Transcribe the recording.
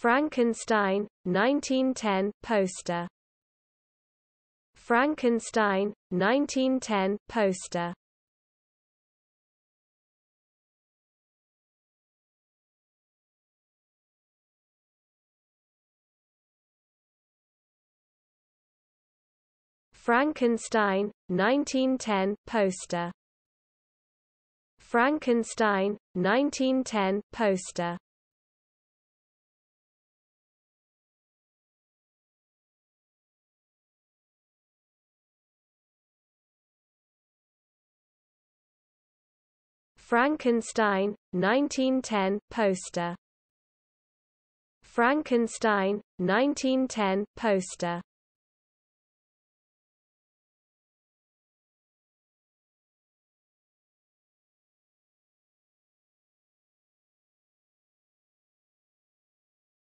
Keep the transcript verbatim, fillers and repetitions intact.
Frankenstein, nineteen ten, poster. Frankenstein, nineteen ten, poster. Frankenstein, nineteen ten, poster. Frankenstein, nineteen ten, poster. Frankenstein, nineteen ten, poster. Frankenstein, nineteen ten, poster.